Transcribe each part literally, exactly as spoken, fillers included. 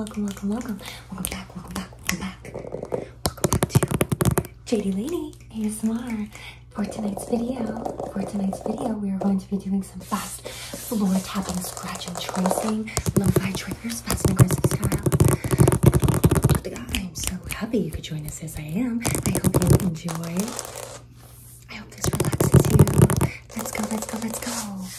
welcome, welcome, welcome. Welcome back, welcome back, welcome back. Welcome back to J D Lady A S M R. For tonight's video, for tonight's video, we are going to be doing some fast floor tapping, scratch and tracing, lo-fi triggers, fast and aggressive style. I'm so happy you could join us as I am. I hope you enjoy. I hope this relaxes you. Let's go, let's go, let's go.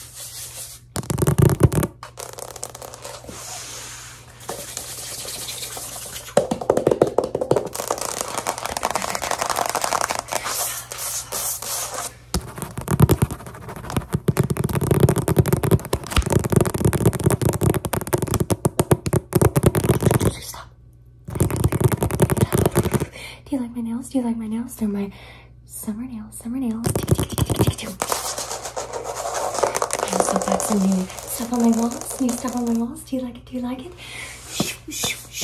Do you like my nails? Do you like my nails? They're my summer nails, summer nails. I'm so glad some new stuff on my walls. New stuff on my walls. Do you like it? Do you like it? Shoo, shoo, shoo.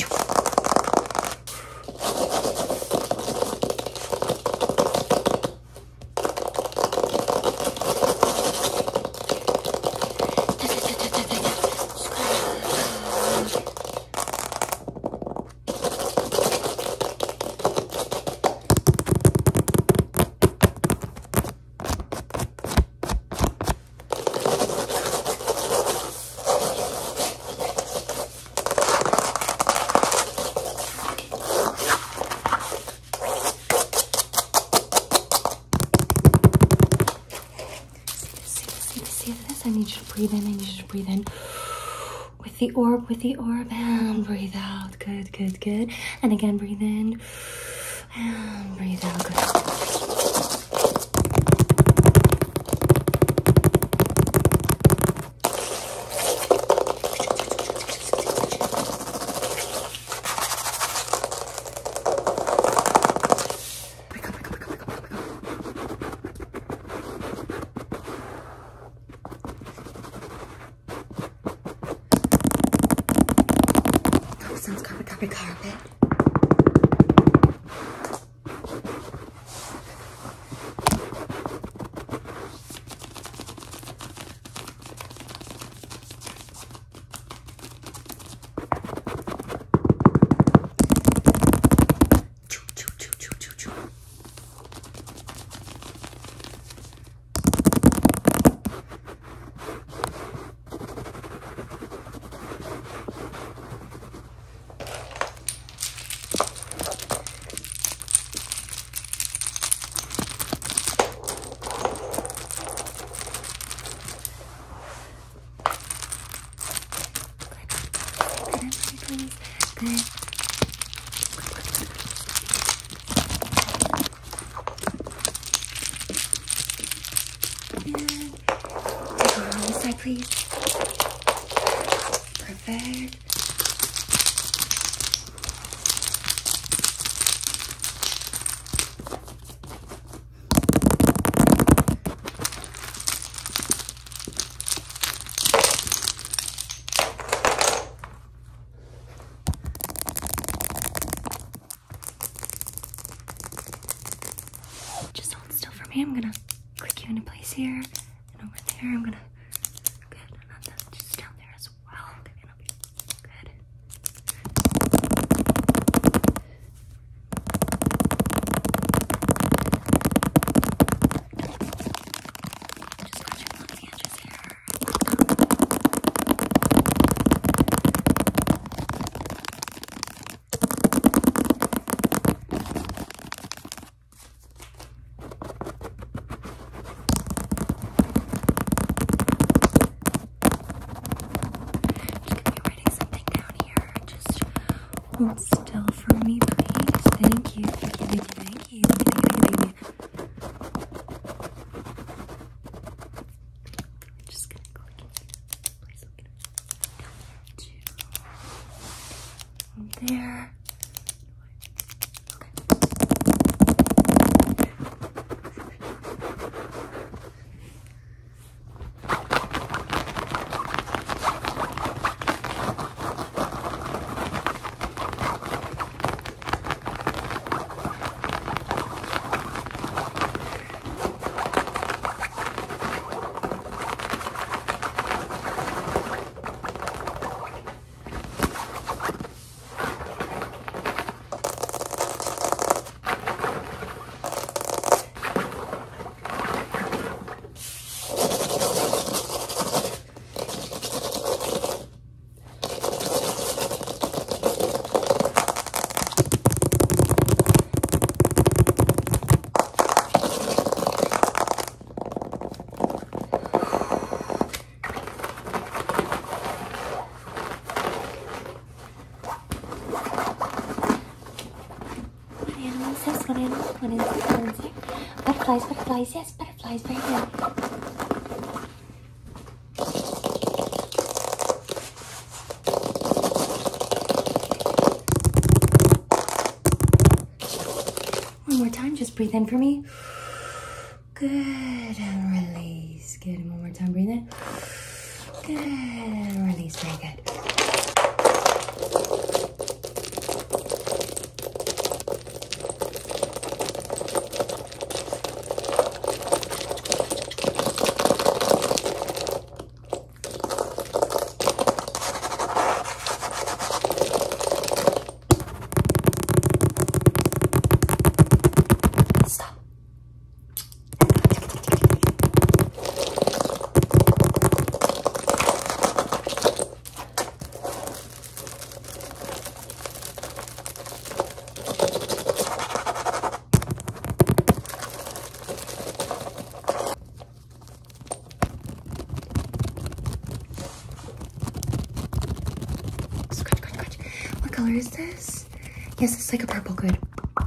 I need you to breathe in, I need you to breathe in with the orb, with the orb, and breathe out. Good, good, good. And again, breathe in and breathe out. Good. Sounds carpet, carpet, carpet. Choo, choo, choo, choo, choo, choo. Good. And go on this side, please. Perfect. Just hold still for me. I'm gonna click you into place here and over there. I'm gonna good, and then just down there as well. Okay, and I'll be good. Just scratching along the edges here. Hold still for me, please. Thank you, thank you, thank you, thank you, thank you, thank you. I'm just gonna click it. Please look at it. Two. There. butterflies. Yes, butterflies. Very good. One more time. Just breathe in for me. Good. And release. Good. And one more time. Breathe in. Good. And release. Very good. What color is this? Yes, it's like a purple. Good.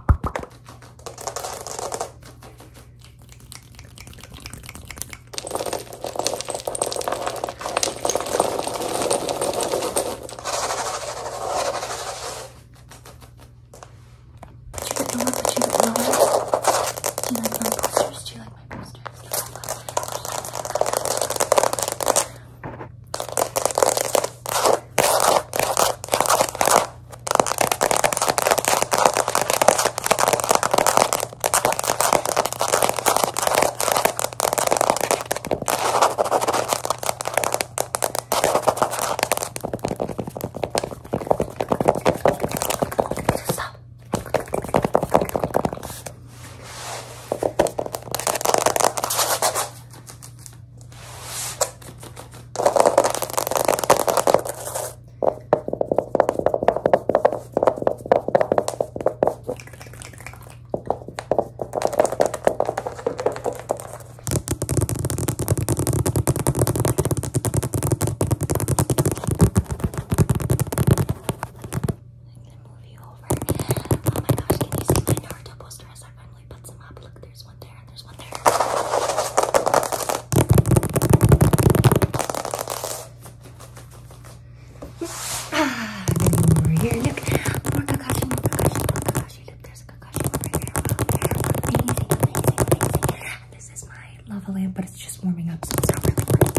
Lamp, but it's just warming up, so it's not really working.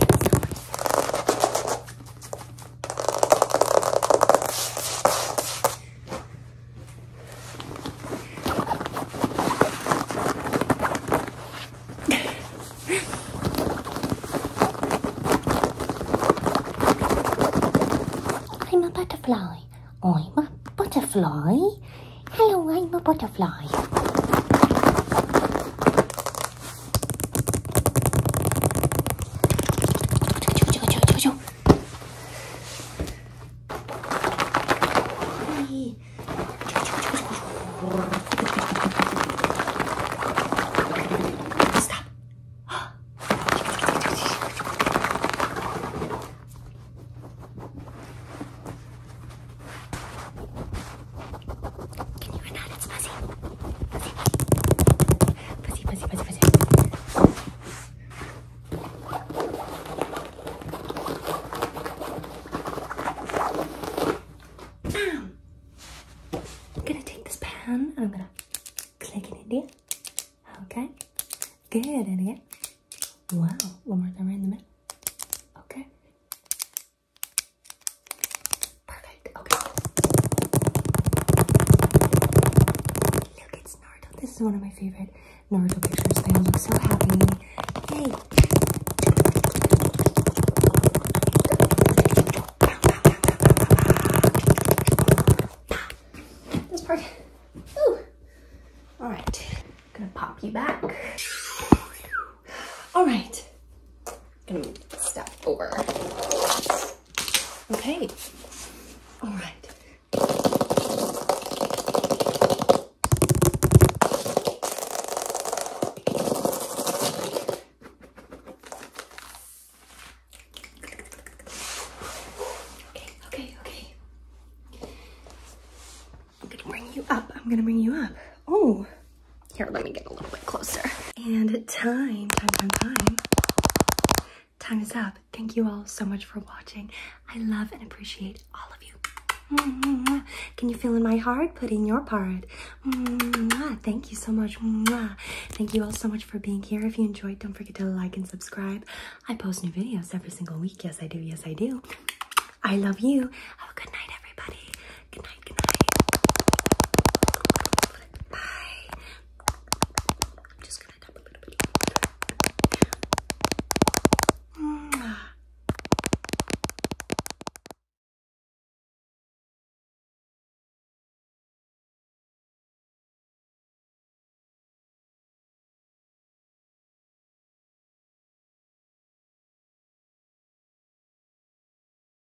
I'm a butterfly. I'm a butterfly. Hello, I'm a butterfly. I'm gonna click it in there. Okay. Good, and again. Wow. One more time right in the middle. Okay. Perfect. Okay. Look, it's Naruto. This is one of my favorite Naruto pictures. They all look so happy. Yay. This part. Ooh. All right. Gonna pop you back. All right. Gonna step over. Okay. All right. Okay, okay, okay. I'm gonna bring you up. I'm gonna bring you up. Oh, here, let me get a little bit closer. And time, time, time, time. Time is up. Thank you all so much for watching. I love and appreciate all of you. Can you feel in my heart? Put in your part. Thank you so much. Thank you all so much for being here. If you enjoyed, don't forget to like and subscribe. I post new videos every single week. Yes, I do. Yes, I do. I love you. Have a good night, everybody. Good night.